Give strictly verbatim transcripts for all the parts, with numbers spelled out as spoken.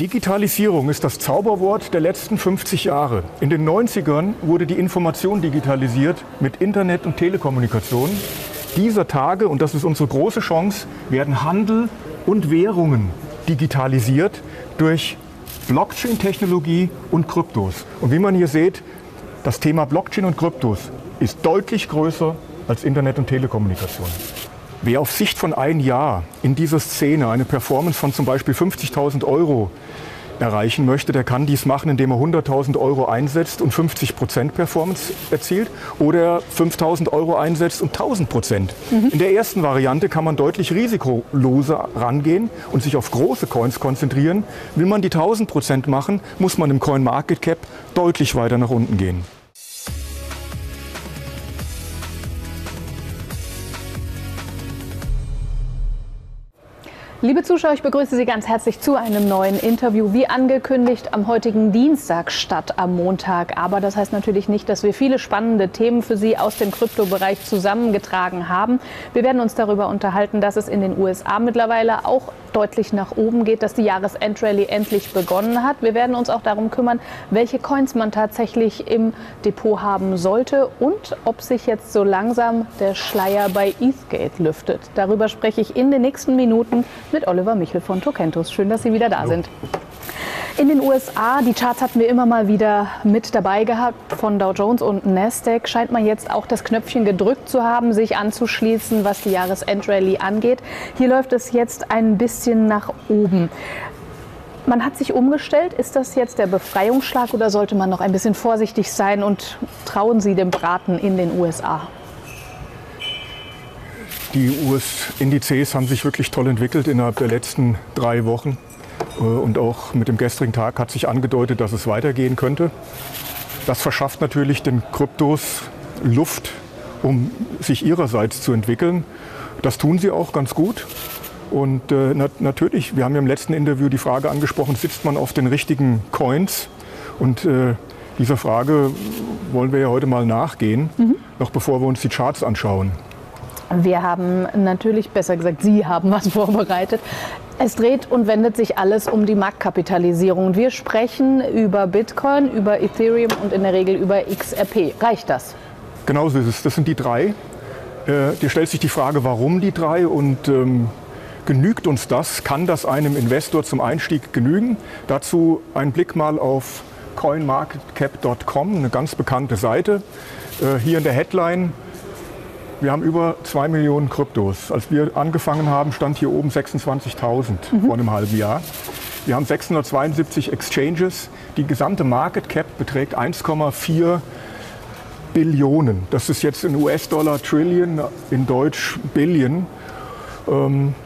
Digitalisierung ist das Zauberwort der letzten fünfzig Jahre. In den neunzigern wurde die Information digitalisiert mit Internet und Telekommunikation. Dieser Tage, und das ist unsere große Chance, werden Handel und Währungen digitalisiert durch Blockchain-Technologie und Kryptos. Und wie man hier sieht, das Thema Blockchain und Kryptos ist deutlich größer als Internet und Telekommunikation. Wer auf Sicht von ein Jahr in dieser Szene eine Performance von zum Beispiel fünfzigtausend Euro erreichen möchte, der kann dies machen, indem er hunderttausend Euro einsetzt und fünfzig Prozent Performance erzielt oder fünftausend Euro einsetzt und tausend Prozent. Mhm. In der ersten Variante kann man deutlich risikoloser rangehen und sich auf große Coins konzentrieren. Will man die tausend Prozent machen, muss man im Coin Market Cap deutlich weiter nach unten gehen. Liebe Zuschauer, ich begrüße Sie ganz herzlich zu einem neuen Interview, wie angekündigt am heutigen Dienstag statt am Montag. Aber das heißt natürlich nicht, dass wir viele spannende Themen für Sie aus dem Kryptobereich zusammengetragen haben. Wir werden uns darüber unterhalten, dass es in den U S A mittlerweile auch deutlich nach oben geht, dass die Jahresendrally endlich begonnen hat. Wir werden uns auch darum kümmern, welche Coins man tatsächlich im Depot haben sollte und ob sich jetzt so langsam der Schleier bei ETHgate lüftet. Darüber spreche ich in den nächsten Minuten mit Oliver Michel von Tokentos. Schön, dass Sie wieder da sind. In den U S A, die Charts hatten wir immer mal wieder mit dabei gehabt von Dow Jones und Nasdaq, scheint man jetzt auch das Knöpfchen gedrückt zu haben, sich anzuschließen, was die Jahresendrallye angeht. Hier läuft es jetzt ein bisschen nach oben. Man hat sich umgestellt. Ist das jetzt der Befreiungsschlag oder sollte man noch ein bisschen vorsichtig sein und trauen Sie dem Braten in den U S A? Die U S-Indizes haben sich wirklich toll entwickelt innerhalb der letzten drei Wochen. Und auch mit dem gestrigen Tag hat sich angedeutet, dass es weitergehen könnte. Das verschafft natürlich den Kryptos Luft, um sich ihrerseits zu entwickeln. Das tun sie auch ganz gut. Und äh, nat natürlich, wir haben ja im letzten Interview die Frage angesprochen, sitzt man auf den richtigen Coins? Und äh, dieser Frage wollen wir ja heute mal nachgehen, mhm. noch bevor wir uns die Charts anschauen. Wir haben natürlich, besser gesagt, Sie haben was vorbereitet. Es dreht und wendet sich alles um die Marktkapitalisierung. Wir sprechen über Bitcoin, über Ethereum und in der Regel über X R P. Reicht das? Genau so ist es. Das sind die drei. Äh, dir stellt sich die Frage, warum die drei und ähm, genügt uns das? Kann das einem Investor zum Einstieg genügen? Dazu ein Blick mal auf coin market cap punkt com, eine ganz bekannte Seite. Äh, hier in der Headline: Wir haben über zwei Millionen Kryptos. Als wir angefangen haben, stand hier oben sechsundzwanzigtausend mhm. vor einem halben Jahr. Wir haben sechshundertzweiundsiebzig Exchanges. Die gesamte Market Cap beträgt eins Komma vier Billionen. Das ist jetzt in U S-Dollar Trillion, in Deutsch Billion. Ähm,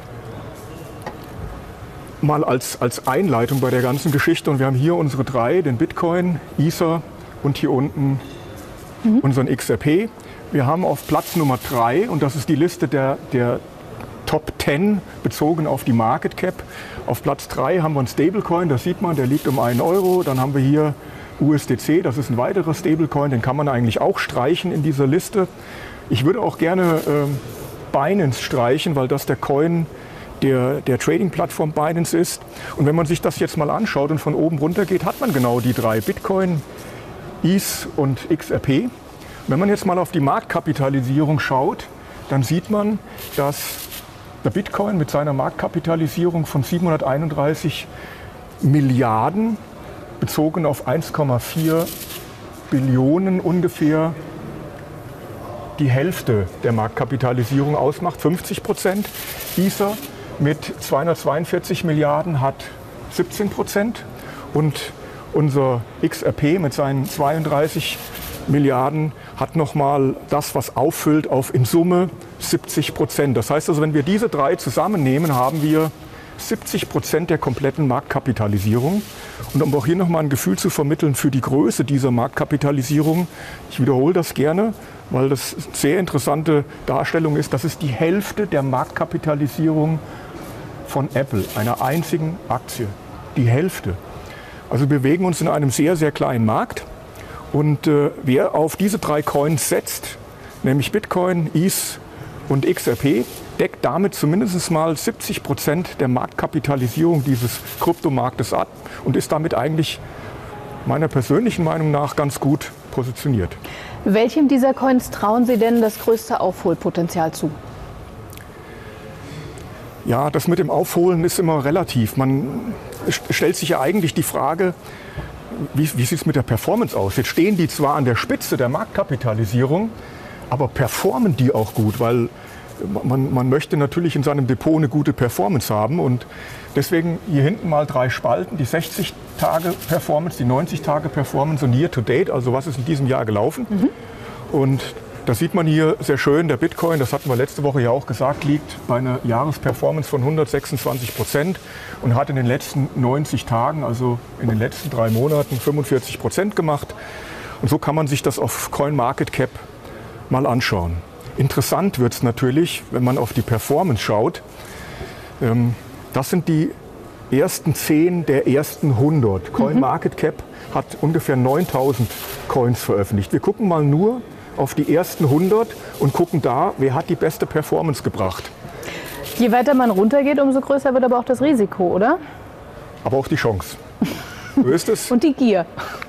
mal als, als Einleitung bei der ganzen Geschichte. Und wir haben hier unsere drei, den Bitcoin, Ether und hier unten mhm. unseren X R P. Wir haben auf Platz Nummer drei, und das ist die Liste der, der Top zehn bezogen auf die Market Cap. Auf Platz drei haben wir einen Stablecoin, das sieht man, der liegt um einen Euro. Dann haben wir hier U S D C, das ist ein weiterer Stablecoin, den kann man eigentlich auch streichen in dieser Liste. Ich würde auch gerne äh, Binance streichen, weil das der Coin der, der Trading-Plattform Binance ist. Und wenn man sich das jetzt mal anschaut und von oben runter geht, hat man genau die drei: Bitcoin, E T H und X R P. Wenn man jetzt mal auf die Marktkapitalisierung schaut, dann sieht man, dass der Bitcoin mit seiner Marktkapitalisierung von siebenhunderteinunddreißig Milliarden bezogen auf eins Komma vier Billionen ungefähr die Hälfte der Marktkapitalisierung ausmacht, fünfzig Prozent. Ether mit zweihundertzweiundvierzig Milliarden hat siebzehn Prozent und unser X R P mit seinen zweiunddreißig Milliarden hat nochmal das, was auffüllt, auf in Summe siebzig Prozent. Das heißt also, wenn wir diese drei zusammennehmen, haben wir siebzig Prozent der kompletten Marktkapitalisierung. Und um auch hier nochmal ein Gefühl zu vermitteln für die Größe dieser Marktkapitalisierung, ich wiederhole das gerne, weil das eine sehr interessante Darstellung ist, das ist die Hälfte der Marktkapitalisierung von Apple, einer einzigen Aktie. Die Hälfte. Also wir bewegen uns in einem sehr, sehr kleinen Markt. Und äh, wer auf diese drei Coins setzt, nämlich Bitcoin, E T H und X R P, deckt damit zumindest mal siebzig Prozent der Marktkapitalisierung dieses Kryptomarktes ab und ist damit eigentlich meiner persönlichen Meinung nach ganz gut positioniert. Welchem dieser Coins trauen Sie denn das größte Aufholpotenzial zu? Ja, das mit dem Aufholen ist immer relativ. Man stellt sich ja eigentlich die Frage, wie, wie sieht es mit der Performance aus? Jetzt stehen die zwar an der Spitze der Marktkapitalisierung, aber performen die auch gut? Weil man, man möchte natürlich in seinem Depot eine gute Performance haben. Und deswegen hier hinten mal drei Spalten, die sechzig Tage Performance, die neunzig Tage Performance und Year to Date, also was ist in diesem Jahr gelaufen. Mhm. Und da sieht man hier sehr schön, der Bitcoin, das hatten wir letzte Woche ja auch gesagt, liegt bei einer Jahresperformance von hundertsechsundzwanzig Prozent und hat in den letzten neunzig Tagen, also in den letzten drei Monaten, fünfundvierzig Prozent gemacht. Und so kann man sich das auf CoinMarketCap mal anschauen. Interessant wird es natürlich, wenn man auf die Performance schaut. Das sind die ersten zehn der ersten hundert. CoinMarketCap mhm. hat ungefähr neuntausend Coins veröffentlicht. Wir gucken mal nur auf die ersten hundert und gucken da, wer hat die beste Performance gebracht. Je weiter man runtergeht, umso größer wird aber auch das Risiko, oder? Aber auch die Chance. So ist es. Und die Gier.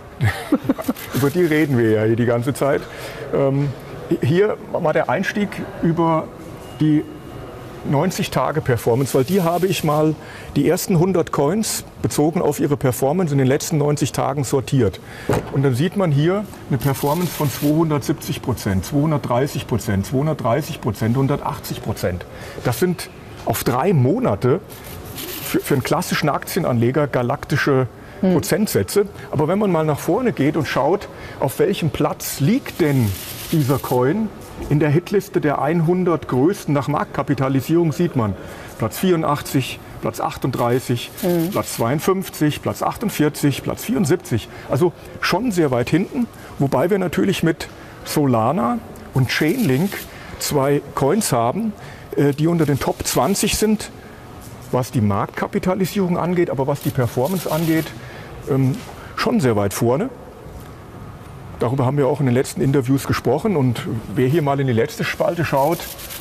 Über die reden wir ja hier die ganze Zeit. Ähm, hier mal der Einstieg über die neunzig Tage Performance, weil die habe ich mal die ersten hundert Coins bezogen auf ihre Performance in den letzten neunzig Tagen sortiert. Und dann sieht man hier eine Performance von zweihundertsiebzig Prozent, zweihundertdreißig Prozent, zweihundertdreißig Prozent, hundertachtzig Prozent. Das sind auf drei Monate für, für einen klassischen Aktienanleger galaktische hm. Prozentsätze. Aber wenn man mal nach vorne geht und schaut, auf welchem Platz liegt denn dieser Coin in der Hitliste der hundert größten nach Marktkapitalisierung, sieht man Platz vierundachtzig, Platz achtunddreißig, mhm. Platz zweiundfünfzig, Platz achtundvierzig, Platz vierundsiebzig. Also schon sehr weit hinten, wobei wir natürlich mit Solana und Chainlink zwei Coins haben, die unter den Top zwanzig sind, was die Marktkapitalisierung angeht, aber was die Performance angeht, schon sehr weit vorne. Darüber haben wir auch in den letzten Interviews gesprochen. Und wer hier mal in die letzte Spalte schaut,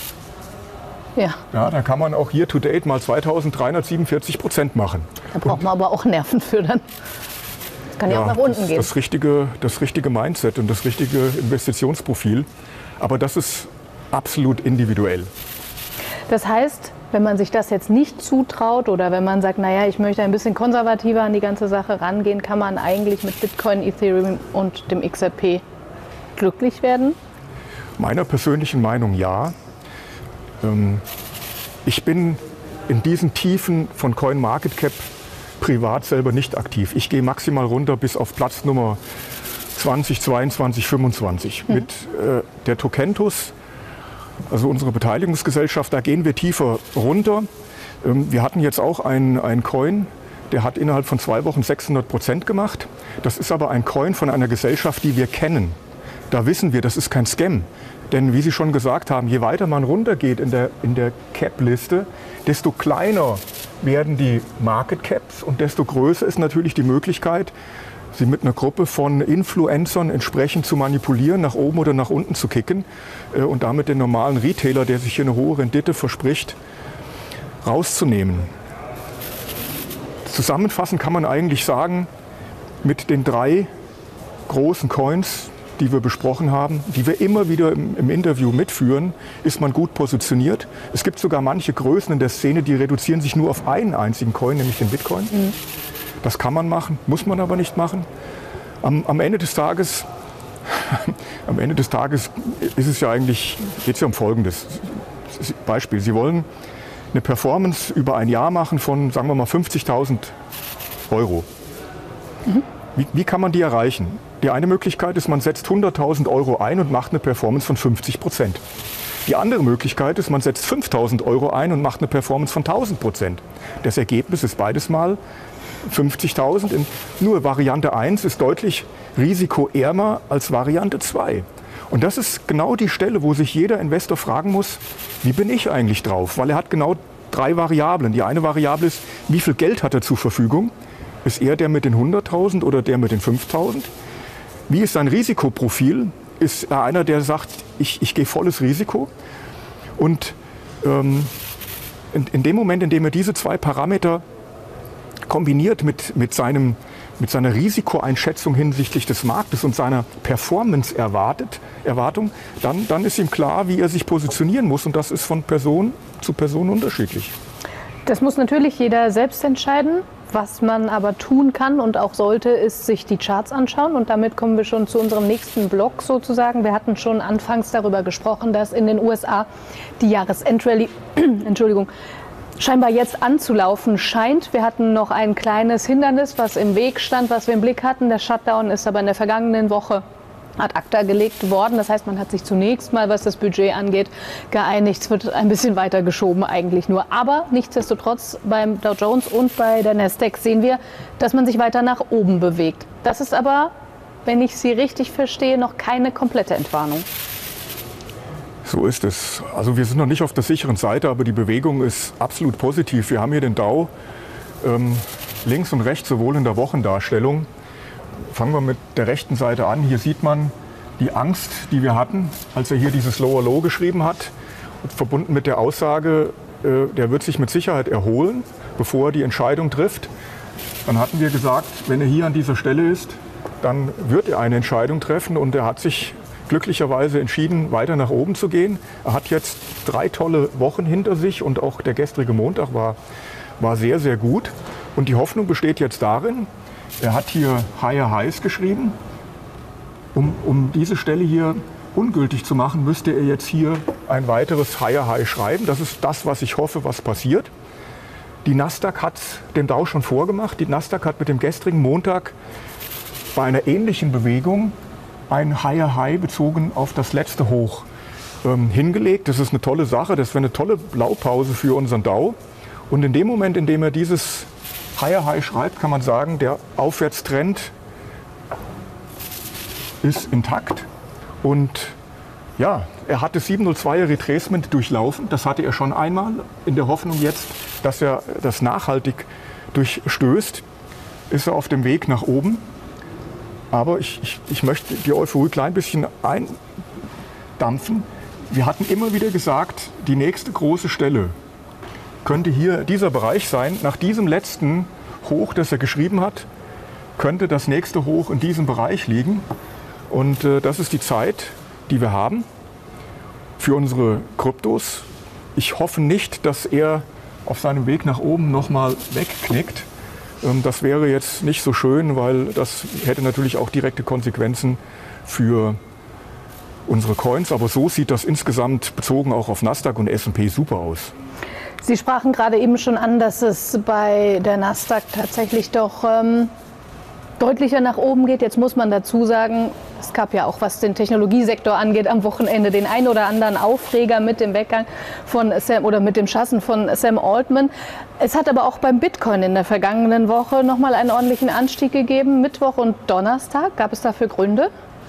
ja. Ja, da kann man auch hier to date mal zweitausenddreihundertsiebenundvierzig Prozent machen. Da braucht man aber auch Nerven für dann. Das kann ja, ja auch nach unten das, gehen. Das richtige, das richtige Mindset und das richtige Investitionsprofil. Aber das ist absolut individuell. Das heißt, wenn man sich das jetzt nicht zutraut oder wenn man sagt, naja, ich möchte ein bisschen konservativer an die ganze Sache rangehen, kann man eigentlich mit Bitcoin, Ethereum und dem X R P glücklich werden? Meiner persönlichen Meinung ja. Ich bin in diesen Tiefen von CoinMarketCap privat selber nicht aktiv. Ich gehe maximal runter bis auf Platz Nummer zwanzig, zweiundzwanzig, fünfundzwanzig. Mhm. Mit äh, der Tokentus, also unsere Beteiligungsgesellschaft, da gehen wir tiefer runter. Ähm, wir hatten jetzt auch einen, einen Coin, der hat innerhalb von zwei Wochen sechshundert Prozent gemacht. Das ist aber ein Coin von einer Gesellschaft, die wir kennen. Da wissen wir, das ist kein Scam. Denn wie Sie schon gesagt haben, je weiter man runtergeht in der, in der Cap-Liste, desto kleiner werden die Market Caps und desto größer ist natürlich die Möglichkeit, sie mit einer Gruppe von Influencern entsprechend zu manipulieren, nach oben oder nach unten zu kicken äh, und damit den normalen Retailer, der sich hier eine hohe Rendite verspricht, rauszunehmen. Zusammenfassend kann man eigentlich sagen, mit den drei großen Coins, die wir besprochen haben, die wir immer wieder im, im Interview mitführen, ist man gut positioniert. Es gibt sogar manche Größen in der Szene, die reduzieren sich nur auf einen einzigen Coin, nämlich den Bitcoin. Mhm. Das kann man machen, muss man aber nicht machen. Am, am Ende des Tages, am Ende des Tages ist es ja eigentlich, geht es ja um Folgendes. Beispiel, Sie wollen eine Performance über ein Jahr machen von, sagen wir mal, fünfzigtausend Euro. Mhm. Wie, wie kann man die erreichen? Die eine Möglichkeit ist, man setzt hunderttausend Euro ein und macht eine Performance von fünfzig Prozent. Die andere Möglichkeit ist, man setzt fünftausend Euro ein und macht eine Performance von tausend Prozent. Das Ergebnis ist beides mal fünfzigtausend. Nur Variante eins ist deutlich risikoärmer als Variante zwei. Und das ist genau die Stelle, wo sich jeder Investor fragen muss, wie bin ich eigentlich drauf? Weil er hat genau drei Variablen. Die eine Variable ist, wie viel Geld hat er zur Verfügung? Ist er der mit den hunderttausend oder der mit den fünftausend? Wie ist sein Risikoprofil? Ist er einer, der sagt, ich, ich gehe volles Risiko? Und ähm, in, in dem Moment, in dem er diese zwei Parameter kombiniert mit, mit, seinem, mit seiner Risikoeinschätzung hinsichtlich des Marktes und seiner Performance erwartet, Erwartung, dann, dann ist ihm klar, wie er sich positionieren muss. Und das ist von Person zu Person unterschiedlich. Das muss natürlich jeder selbst entscheiden. Was man aber tun kann und auch sollte, ist sich die Charts anschauen. Und damit kommen wir schon zu unserem nächsten Block sozusagen. Wir hatten schon anfangs darüber gesprochen, dass in den U S A die Jahresendrallye Entschuldigung, scheinbar jetzt anzulaufen scheint. Wir hatten noch ein kleines Hindernis, was im Weg stand, was wir im Blick hatten. Der Shutdown ist aber in der vergangenen Woche ad acta gelegt worden. Das heißt, man hat sich zunächst mal, was das Budget angeht, geeinigt. Es wird ein bisschen weiter geschoben eigentlich nur. Aber nichtsdestotrotz beim Dow Jones und bei der Nasdaq sehen wir, dass man sich weiter nach oben bewegt. Das ist aber, wenn ich Sie richtig verstehe, noch keine komplette Entwarnung. So ist es. Also wir sind noch nicht auf der sicheren Seite, aber die Bewegung ist absolut positiv. Wir haben hier den Dow ähm, links und rechts, sowohl in der Wochendarstellung. Fangen wir mit der rechten Seite an. Hier sieht man die Angst, die wir hatten, als er hier dieses Lower Low geschrieben hat, verbunden mit der Aussage, äh, der wird sich mit Sicherheit erholen, bevor er die Entscheidung trifft. Dann hatten wir gesagt, wenn er hier an dieser Stelle ist, dann wird er eine Entscheidung treffen, und er hat sich glücklicherweise entschieden, weiter nach oben zu gehen. Er hat jetzt drei tolle Wochen hinter sich, und auch der gestrige Montag war, war sehr, sehr gut. Und die Hoffnung besteht jetzt darin, er hat hier Higher Highs geschrieben. Um, um diese Stelle hier ungültig zu machen, müsste er jetzt hier ein weiteres Higher High schreiben. Das ist das, was ich hoffe, was passiert. Die Nasdaq hat dem Dow schon vorgemacht. Die Nasdaq hat mit dem gestrigen Montag bei einer ähnlichen Bewegung ein Higher High bezogen auf das letzte Hoch ähm, hingelegt. Das ist eine tolle Sache. Das wäre eine tolle Blaupause für unseren Dow. Und in dem Moment, in dem er dieses Higher High schreibt, kann man sagen, der Aufwärtstrend ist intakt. Und ja, er hat das siebenhundertzweier Retracement durchlaufen. Das hatte er schon einmal, in der Hoffnung jetzt, dass er das nachhaltig durchstößt, ist er auf dem Weg nach oben. Aber ich, ich, ich möchte die Euphorie ein klein bisschen eindampfen. Wir hatten immer wieder gesagt, die nächste große Stelle könnte hier dieser Bereich sein. Nach diesem letzten Hoch, das er geschrieben hat, könnte das nächste Hoch in diesem Bereich liegen. Und äh, das ist die Zeit, die wir haben für unsere Kryptos. Ich hoffe nicht, dass er auf seinem Weg nach oben nochmal wegknickt. Ähm, das wäre jetzt nicht so schön, weil das hätte natürlich auch direkte Konsequenzen für unsere Coins. Aber so sieht das insgesamt bezogen auch auf Nasdaq und S und P super aus. Sie sprachen gerade eben schon an, dass es bei der Nasdaq tatsächlich doch ähm, deutlicher nach oben geht. Jetzt muss man dazu sagen, es gab ja auch, was den Technologiesektor angeht, am Wochenende den ein oder anderen Aufreger mit dem Weggang von Sam oder mit dem Schassen von Sam Altman. Es hat aber auch beim Bitcoin in der vergangenen Woche nochmal einen ordentlichen Anstieg gegeben, Mittwoch und Donnerstag. Gab es dafür Gründe?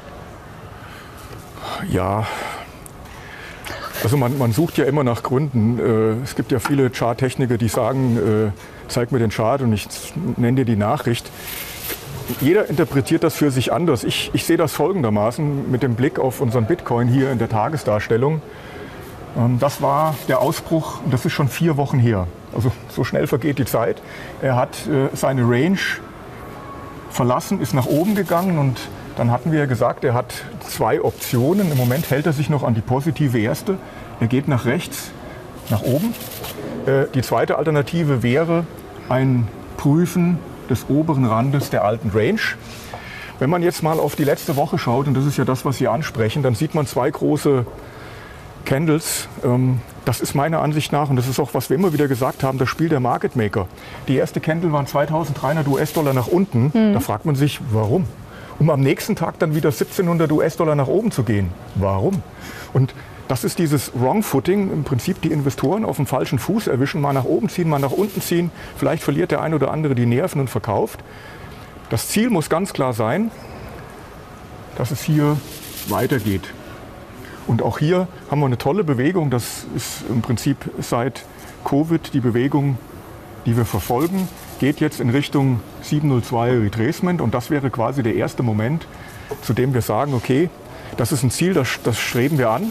Ja. Also man, man sucht ja immer nach Gründen. Es gibt ja viele Charttechniker, die sagen, zeig mir den Chart und ich nenne dir die Nachricht. Jeder interpretiert das für sich anders. Ich, ich sehe das folgendermaßen mit dem Blick auf unseren Bitcoin hier in der Tagesdarstellung. Das war der Ausbruch, und das ist schon vier Wochen her. Also so schnell vergeht die Zeit. Er hat seine Range verlassen, ist nach oben gegangen, und dann hatten wir ja gesagt, er hat zwei Optionen. Im Moment hält er sich noch an die positive erste. Er geht nach rechts, nach oben. Die zweite Alternative wäre ein Prüfen des oberen Randes der alten Range. Wenn man jetzt mal auf die letzte Woche schaut, und das ist ja das, was Sie ansprechen, dann sieht man zwei große Candles. Das ist meiner Ansicht nach, und das ist auch, was wir immer wieder gesagt haben, das Spiel der Market Maker. Die erste Candle waren zweitausenddreihundert US-Dollar nach unten. Mhm. Da fragt man sich, warum? Um am nächsten Tag dann wieder siebzehnhundert US-Dollar nach oben zu gehen. Warum? Und das ist dieses Wrong Footing, im Prinzip die Investoren auf dem falschen Fuß erwischen, mal nach oben ziehen, mal nach unten ziehen. Vielleicht verliert der ein oder andere die Nerven und verkauft. Das Ziel muss ganz klar sein, dass es hier weitergeht. Und auch hier haben wir eine tolle Bewegung. Das ist im Prinzip seit Covid die Bewegung, die wir verfolgen. Geht jetzt in Richtung siebenhundertzweier Retracement, und das wäre quasi der erste Moment, zu dem wir sagen, okay, das ist ein Ziel, das, das streben wir an.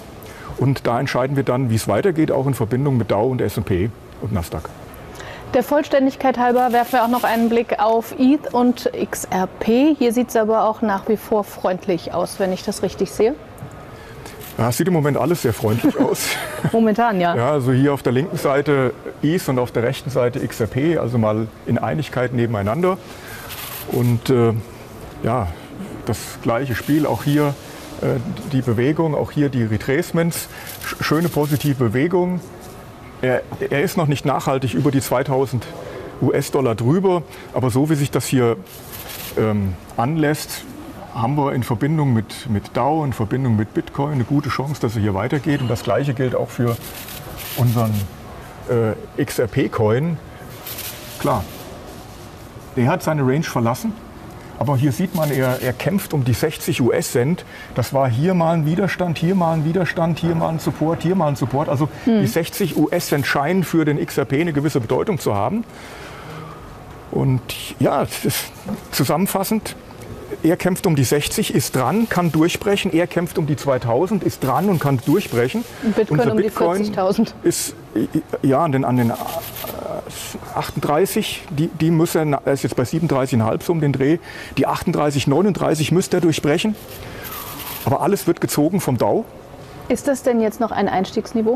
Und da entscheiden wir dann, wie es weitergeht, auch in Verbindung mit Dow und S und P und Nasdaq. Der Vollständigkeit halber werfen wir auch noch einen Blick auf E T H und X R P. Hier sieht es aber auch nach wie vor freundlich aus, wenn ich das richtig sehe. Ja, es sieht im Moment alles sehr freundlich aus. Momentan, ja. Ja, also hier auf der linken Seite E T H und auf der rechten Seite X R P, also mal in Einigkeit nebeneinander. Und äh, ja, das gleiche Spiel, auch hier äh, die Bewegung, auch hier die Retracements, schöne positive Bewegung. Er, er ist noch nicht nachhaltig über die zweitausend US-Dollar drüber, aber so wie sich das hier ähm, anlässt, haben wir in Verbindung mit, mit Dow, in Verbindung mit Bitcoin eine gute Chance, dass er hier weitergeht. Und das Gleiche gilt auch für unseren äh, X R P-Coin. Klar, der hat seine Range verlassen. Aber hier sieht man, er, er kämpft um die sechzig US-Cent. Das war hier mal ein Widerstand, hier mal ein Widerstand, hier mal ein Support, hier mal ein Support. Also hm. die sechzig US-Cent scheinen für den X R P eine gewisse Bedeutung zu haben. Und ja, das ist zusammenfassend, er kämpft um die sechzig, ist dran, kann durchbrechen. Er kämpft um die zweitausend, ist dran und kann durchbrechen. Und Bitcoin Unser um die vierzigtausend. Ist ja an den, an den achtunddreißig, die, die muss er, er ist jetzt bei siebenunddreißig Komma fünf so um den Dreh, die achtunddreißig, neununddreißig müsste er durchbrechen. Aber alles wird gezogen vom Dow. Ist das denn jetzt noch ein Einstiegsniveau?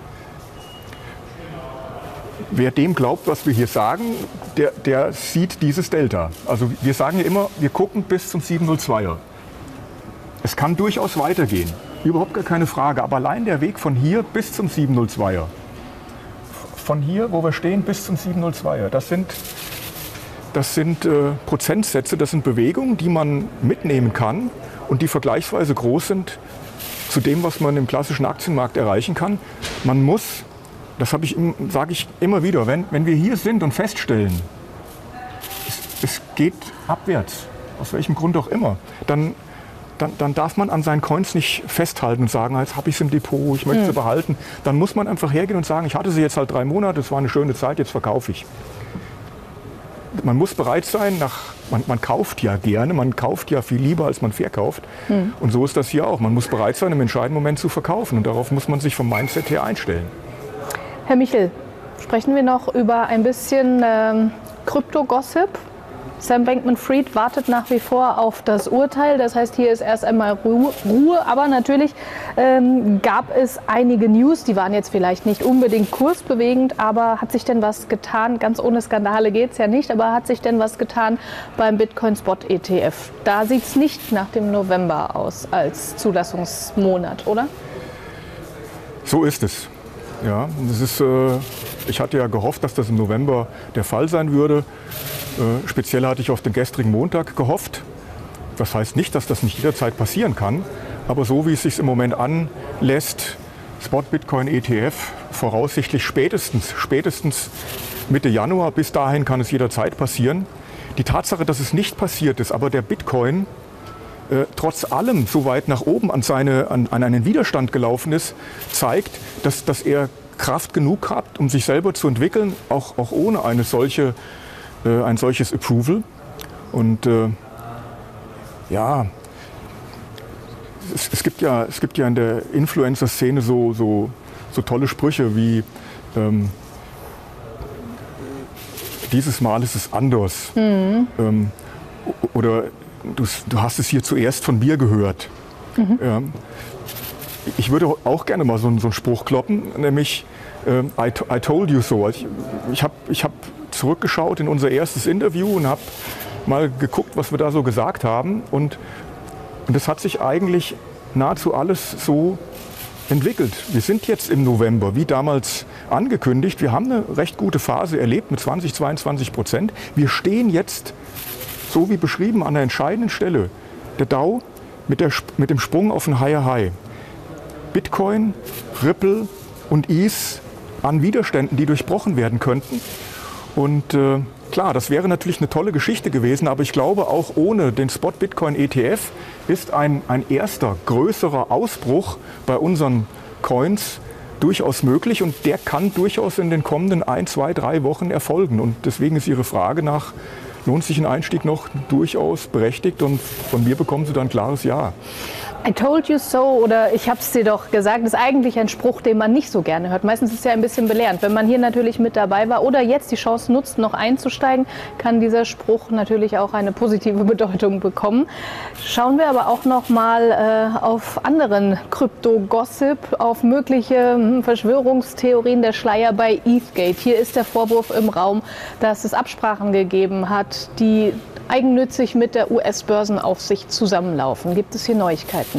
Wer dem glaubt, was wir hier sagen, der, der sieht dieses Delta. Also wir sagen ja immer, wir gucken bis zum siebenhundertzweier. Es kann durchaus weitergehen, überhaupt gar keine Frage. Aber allein der Weg von hier bis zum siebenhundertzweier, von hier, wo wir stehen, bis zum siebenhundertzweier, das sind, das sind äh, Prozentsätze, das sind Bewegungen, die man mitnehmen kann und die vergleichsweise groß sind zu dem, was man im klassischen Aktienmarkt erreichen kann. Man muss, das habe ich, sage ich immer wieder, wenn, wenn wir hier sind und feststellen, es, es geht abwärts, aus welchem Grund auch immer, dann, dann, dann darf man an seinen Coins nicht festhalten und sagen, jetzt habe ich es im Depot, ich möchte sie behalten. Dann muss man einfach hergehen und sagen, ich hatte sie jetzt halt drei Monate, es war eine schöne Zeit, jetzt verkaufe ich. Man muss bereit sein, nach, man, man kauft ja gerne, man kauft ja viel lieber, als man verkauft. Mhm. Und so ist das hier auch. Man muss bereit sein, im entscheidenden Moment zu verkaufen. Und darauf muss man sich vom Mindset her einstellen. Herr Michel, sprechen wir noch über ein bisschen ähm, Krypto-Gossip. Sam Bankman-Fried wartet nach wie vor auf das Urteil. Das heißt, hier ist erst einmal Ruhe. Aber natürlich ähm, gab es einige News, die waren jetzt vielleicht nicht unbedingt kursbewegend. Aber hat sich denn was getan? Ganz ohne Skandale geht es ja nicht. Aber hat sich denn was getan beim Bitcoin-Spot-E T F? Da sieht es nicht nach dem November aus als Zulassungsmonat, oder? So ist es. Ja, das ist, äh, ich hatte ja gehofft, dass das im November der Fall sein würde. Äh, speziell hatte ich auf den gestrigen Montag gehofft. Das heißt nicht, dass das nicht jederzeit passieren kann. Aber so wie es sich im Moment anlässt, Spot Bitcoin E T F voraussichtlich spätestens, spätestens Mitte Januar, bis dahin kann es jederzeit passieren. Die Tatsache, dass es nicht passiert ist, aber der Bitcoin äh, trotz allem so weit nach oben an, seine, an, an einen Widerstand gelaufen ist, zeigt, dass, dass er Kraft genug hat, um sich selber zu entwickeln, auch, auch ohne eine solche, äh, ein solches Approval. Und äh, ja, es, es, gibt ja, es gibt ja in der Influencer-Szene so, so, so tolle Sprüche wie ähm, dieses Mal ist es anders. Mhm. Ähm, oder du, du hast es hier zuerst von mir gehört. Mhm. Ähm, ich würde auch gerne mal so, so einen Spruch kloppen, nämlich ähm, I, I told you so. Ich, ich habe ich hab zurückgeschaut in unser erstes Interview und habe mal geguckt, was wir da so gesagt haben. Und, und das hat sich eigentlich nahezu alles so entwickelt. Wir sind jetzt im November, wie damals angekündigt. Wir haben eine recht gute Phase erlebt mit zwanzig, zweiundzwanzig Prozent. Wir stehen jetzt, so wie beschrieben, an der entscheidenden Stelle. Der Dow mit, der, mit dem Sprung auf ein Higher High. Bitcoin, Ripple und E T H an Widerständen, die durchbrochen werden könnten. Und äh, klar, das wäre natürlich eine tolle Geschichte gewesen, aber ich glaube, auch ohne den Spot Bitcoin E T F ist ein, ein erster, größerer Ausbruch bei unseren Coins durchaus möglich und der kann durchaus in den kommenden ein, zwei, drei Wochen erfolgen. Und deswegen ist Ihre Frage nach, lohnt sich ein Einstieg noch, durchaus berechtigt und von mir bekommen Sie dann ein klares Ja. I told you so oder ich habe es dir doch gesagt, ist eigentlich ein Spruch, den man nicht so gerne hört. Meistens ist es ja ein bisschen belehrend. Wenn man hier natürlich mit dabei war oder jetzt die Chance nutzt, noch einzusteigen, kann dieser Spruch natürlich auch eine positive Bedeutung bekommen. Schauen wir aber auch noch mal äh, auf anderen Krypto-Gossip, auf mögliche hm, Verschwörungstheorien, der Schleier bei ETHgate. Hier ist der Vorwurf im Raum, dass es Absprachen gegeben hat, die eigennützig mit der U S-Börsenaufsicht zusammenlaufen. Gibt es hier Neuigkeiten?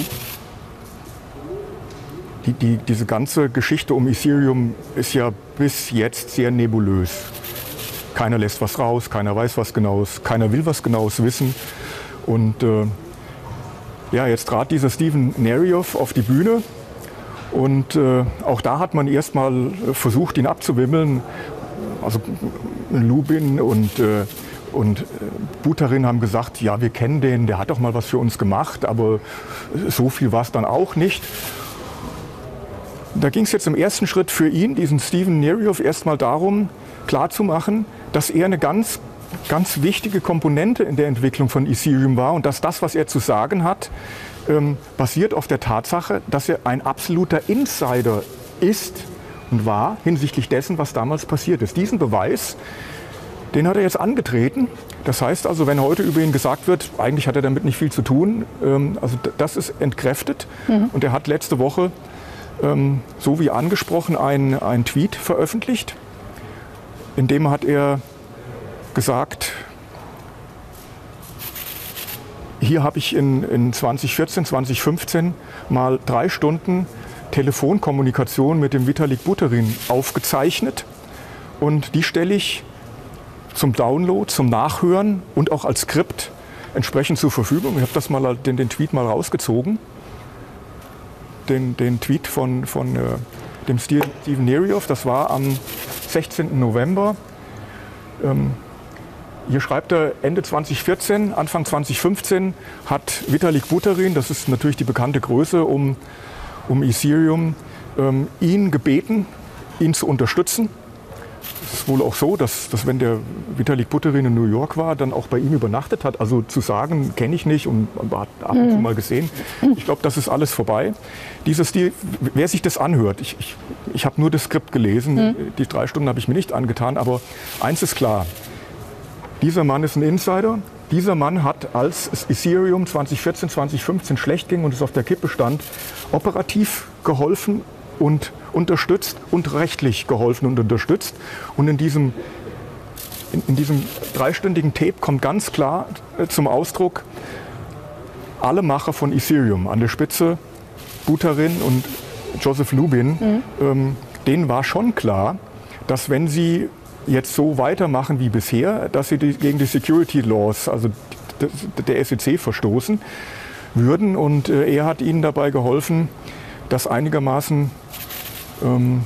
Die, die, diese ganze Geschichte um Ethereum ist ja bis jetzt sehr nebulös. Keiner lässt was raus, keiner weiß was Genaues, keiner will was Genaues wissen. Und äh, ja, jetzt trat dieser Steven Narioff auf die Bühne und äh, auch da hat man erstmal versucht, ihn abzuwimmeln. Also Lubin und äh, Und äh, Buterin haben gesagt, ja, wir kennen den, der hat doch mal was für uns gemacht, aber so viel war es dann auch nicht. Da ging es jetzt im ersten Schritt für ihn, diesen Steven Narioff, erstmal darum, klarzumachen, dass er eine ganz, ganz wichtige Komponente in der Entwicklung von Ethereum war und dass das, was er zu sagen hat, ähm, basiert auf der Tatsache, dass er ein absoluter Insider ist und war hinsichtlich dessen, was damals passiert ist. Diesen Beweis, den hat er jetzt angetreten. Das heißt also, wenn heute über ihn gesagt wird, eigentlich hat er damit nicht viel zu tun, ähm, also das ist entkräftet. Mhm. Und er hat letzte Woche, ähm, so wie angesprochen, einen, einen Tweet veröffentlicht. In dem hat er gesagt, hier habe ich in, in zwanzig vierzehn, zwanzig fünfzehn mal drei Stunden Telefonkommunikation mit dem Vitalik Buterin aufgezeichnet. Und die stelle ich zum Download, zum Nachhören und auch als Skript entsprechend zur Verfügung. Ich habe das mal den, den Tweet mal rausgezogen. Den, den Tweet von, von äh, dem Steven Narioff, das war am sechzehnten November. Ähm, hier schreibt er, Ende zwanzig vierzehn, Anfang zwanzig fünfzehn hat Vitalik Buterin, das ist natürlich die bekannte Größe um, um Ethereum, ähm, ihn gebeten, ihn zu unterstützen. Es ist wohl auch so, dass, dass wenn der Vitalik Buterin in New York war, dann auch bei ihm übernachtet hat. Also zu sagen, kenne ich nicht und hat ab und zu mal gesehen. Ich glaube, das ist alles vorbei. Dieses Stil, wer sich das anhört, ich, ich, ich habe nur das Skript gelesen, mhm. die drei Stunden habe ich mir nicht angetan, aber eins ist klar, dieser Mann ist ein Insider. Dieser Mann hat, als es Ethereum zwanzig vierzehn, zwanzig fünfzehn schlecht ging und es auf der Kippe stand, operativ geholfen und unterstützt und rechtlich geholfen und unterstützt. Und in diesem, in, in diesem dreistündigen Tape kommt ganz klar äh, zum Ausdruck, alle Macher von Ethereum, an der Spitze Buterin und Joseph Lubin, mhm. ähm, denen war schon klar, dass wenn sie jetzt so weitermachen wie bisher, dass sie die, gegen die Security Laws, also der S E C, verstoßen würden. Und äh, er hat ihnen dabei geholfen, das einigermaßen ähm,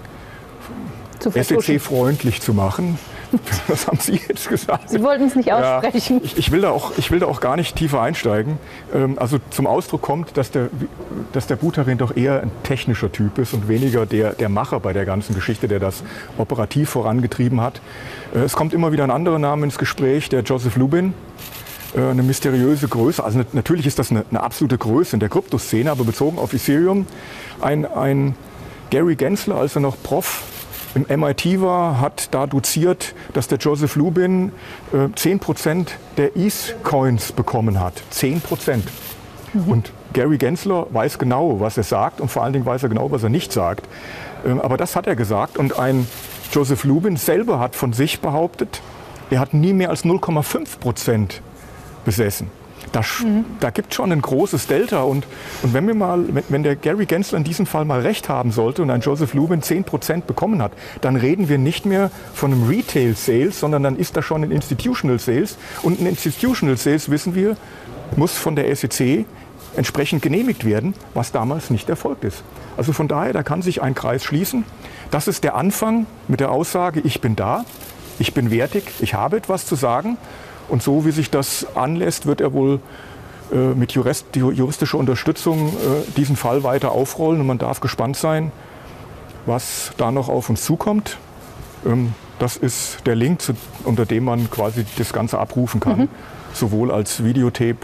S E C-freundlich zu machen. Das haben Sie jetzt gesagt. Sie wollten es nicht aussprechen. Ja, ich, ich, will da auch, ich will da auch gar nicht tiefer einsteigen. Ähm, also zum Ausdruck kommt, dass der, dass der Buterin doch eher ein technischer Typ ist und weniger der, der Macher bei der ganzen Geschichte, der das operativ vorangetrieben hat. Äh, es kommt immer wieder ein anderer Name ins Gespräch, der Joseph Lubin. Äh, eine mysteriöse Größe. Also natürlich ist das eine, eine absolute Größe in der Kryptoszene, aber bezogen auf Ethereum. Ein, ein Gary Gensler, als er noch Prof im M I T war, hat da doziert, dass der Joseph Lubin äh, zehn Prozent der E T H-Coins bekommen hat. zehn Prozent. Mhm. Und Gary Gensler weiß genau, was er sagt und vor allen Dingen weiß er genau, was er nicht sagt. Ähm, aber das hat er gesagt und ein Joseph Lubin selber hat von sich behauptet, er hat nie mehr als null Komma fünf Prozent besessen. Da, mhm. da gibt es schon ein großes Delta. Und, und wenn, wir mal, wenn, wenn der Gary Gensler in diesem Fall mal recht haben sollte und ein Joseph Lubin zehn Prozent bekommen hat, dann reden wir nicht mehr von einem Retail Sales, sondern dann ist das schon ein Institutional Sales. Und ein Institutional Sales, wissen wir, muss von der S E C entsprechend genehmigt werden, was damals nicht erfolgt ist. Also von daher, da kann sich ein Kreis schließen. Das ist der Anfang mit der Aussage, ich bin da, ich bin wertig, ich habe etwas zu sagen. Und so wie sich das anlässt, wird er wohl äh, mit Jurist, juristischer Unterstützung äh, diesen Fall weiter aufrollen. Und man darf gespannt sein, was da noch auf uns zukommt. Ähm, das ist der Link, zu, unter dem man quasi das Ganze abrufen kann. Mhm. Sowohl als Videotape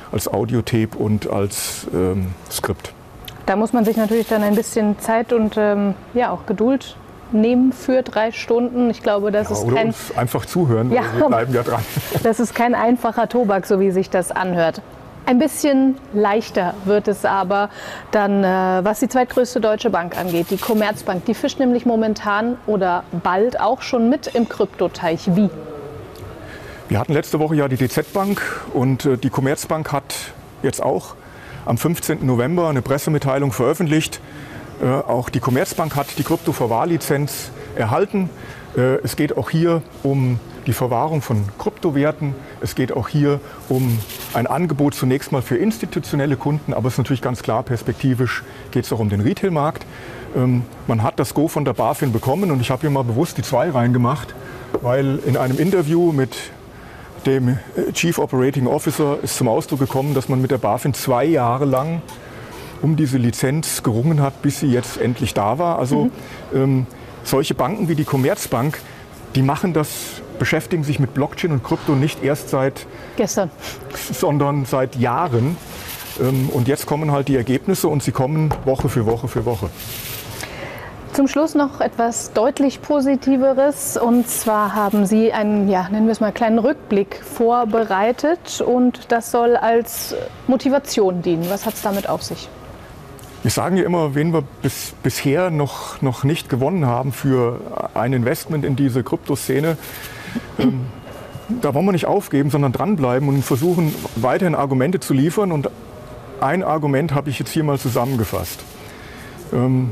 als Audiotape und als ähm, Skript. Da muss man sich natürlich dann ein bisschen Zeit und ähm, ja, auch Geduld nehmen für drei Stunden. Ich glaube, das Ja, ist oder kein... uns einfach zuhören, Ja, wir bleiben ja dran. Das ist kein einfacher Tobak, so wie sich das anhört. Ein bisschen leichter wird es aber dann, äh, was die zweitgrößte deutsche Bank angeht, die Commerzbank. Die fischt nämlich momentan oder bald auch schon mit im Kryptoteich. Wie? Wir hatten letzte Woche ja die D Z Bank und äh, die Commerzbank hat jetzt auch am fünfzehnten November eine Pressemitteilung veröffentlicht. Äh, auch die Commerzbank hat die Kryptoverwahrlizenz erhalten. Äh, es geht auch hier um die Verwahrung von Kryptowerten. Es geht auch hier um ein Angebot zunächst mal für institutionelle Kunden, aber es ist natürlich ganz klar, perspektivisch geht es auch um den Retailmarkt. Ähm, man hat das Go von der BaFin bekommen und ich habe hier mal bewusst die zwei reingemacht, weil in einem Interview mit dem Chief Operating Officer ist zum Ausdruck gekommen, dass man mit der BaFin zwei Jahre lang um diese Lizenz gerungen hat, bis sie jetzt endlich da war. Also mhm. ähm, solche Banken wie die Commerzbank, die machen das, beschäftigen sich mit Blockchain und Krypto nicht erst seit gestern, sondern seit Jahren. Ähm, und jetzt kommen halt die Ergebnisse und sie kommen Woche für Woche für Woche. Zum Schluss noch etwas deutlich Positiveres, und zwar haben Sie einen, ja, nennen wir es mal, kleinen Rückblick vorbereitet und das soll als Motivation dienen. Was hat es damit auf sich? Wir sagen ja immer, wen wir bis, bisher noch, noch nicht gewonnen haben für ein Investment in diese Kryptoszene. Ähm, da wollen wir nicht aufgeben, sondern dranbleiben und versuchen, weiterhin Argumente zu liefern. Und ein Argument habe ich jetzt hier mal zusammengefasst. Ähm,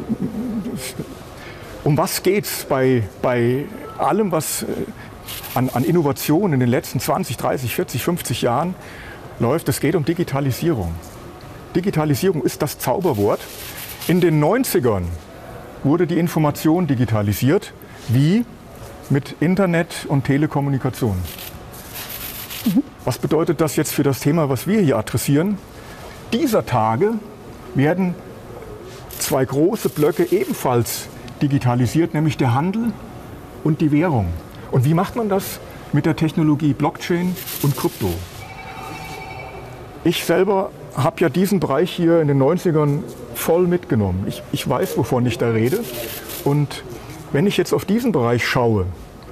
um was geht es bei, bei allem, was an, an Innovation in den letzten zwanzig, dreißig, vierzig, fünfzig Jahren läuft? Es geht um Digitalisierung. Digitalisierung ist das Zauberwort. In den neunzigern wurde die Information digitalisiert. Wie? Mit Internet und Telekommunikation. Mhm. Was bedeutet das jetzt für das Thema, was wir hier adressieren? Dieser Tage werden zwei große Blöcke ebenfalls digitalisiert, nämlich der Handel und die Währung. Und wie macht man das? Mit der Technologie Blockchain und Krypto. Ich selber habe ja diesen Bereich hier in den neunzigern voll mitgenommen. Ich, ich weiß, wovon ich da rede. Und wenn ich jetzt auf diesen Bereich schaue,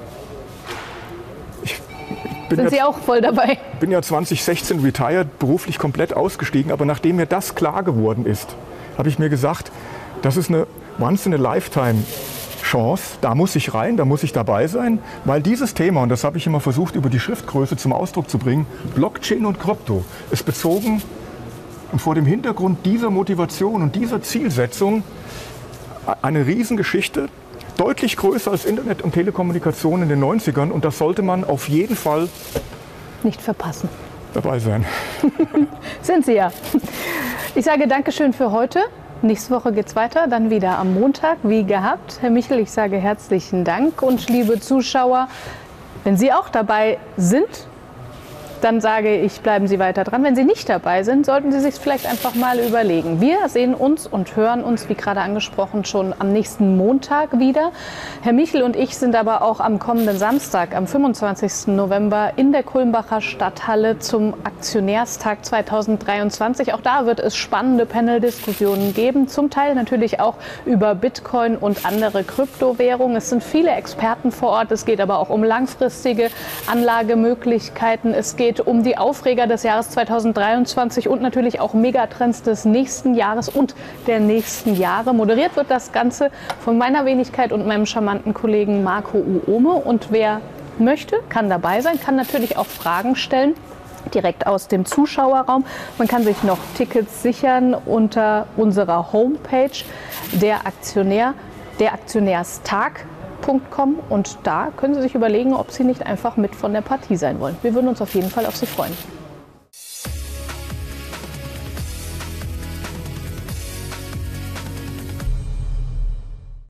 ich, ich bin sind Sie ja, auch voll dabei? Ich bin ja zwanzig sechzehn retired, beruflich komplett ausgestiegen, aber nachdem mir das klar geworden ist, habe ich mir gesagt, das ist eine Once-in-a-Lifetime-Chance, da muss ich rein, da muss ich dabei sein, weil dieses Thema, und das habe ich immer versucht über die Schriftgröße zum Ausdruck zu bringen, Blockchain und Krypto, ist bezogen und vor dem Hintergrund dieser Motivation und dieser Zielsetzung eine Riesengeschichte, deutlich größer als Internet und Telekommunikation in den neunzigern, und das sollte man auf jeden Fall nicht verpassen. Dabei sein. Sind Sie ja. Ich sage Dankeschön für heute. Nächste Woche geht es weiter, dann wieder am Montag, wie gehabt. Herr Michel, ich sage herzlichen Dank, und liebe Zuschauer, wenn Sie auch dabei sind, dann sage ich, bleiben Sie weiter dran. Wenn Sie nicht dabei sind, sollten Sie sich vielleicht einfach mal überlegen. Wir sehen uns und hören uns, wie gerade angesprochen, schon am nächsten Montag wieder. Herr Michel und ich sind aber auch am kommenden Samstag, am fünfundzwanzigsten November, in der Kulmbacher Stadthalle zum Aktionärstag zweitausenddreiundzwanzig. Auch da wird es spannende Panel-Diskussionen geben, zum Teil natürlich auch über Bitcoin und andere Kryptowährungen. Es sind viele Experten vor Ort, es geht aber auch um langfristige Anlagemöglichkeiten. Es geht um die Aufreger des Jahres zweitausenddreiundzwanzig und natürlich auch Megatrends des nächsten Jahres und der nächsten Jahre. Moderiert wird das Ganze von meiner Wenigkeit und meinem charmanten Kollegen Marco Uome. Und wer möchte, kann dabei sein, kann natürlich auch Fragen stellen, direkt aus dem Zuschauerraum. Man kann sich noch Tickets sichern unter unserer Homepage, der Aktionär, der Aktionärstag. Und da können Sie sich überlegen, ob Sie nicht einfach mit von der Partie sein wollen. Wir würden uns auf jeden Fall auf Sie freuen.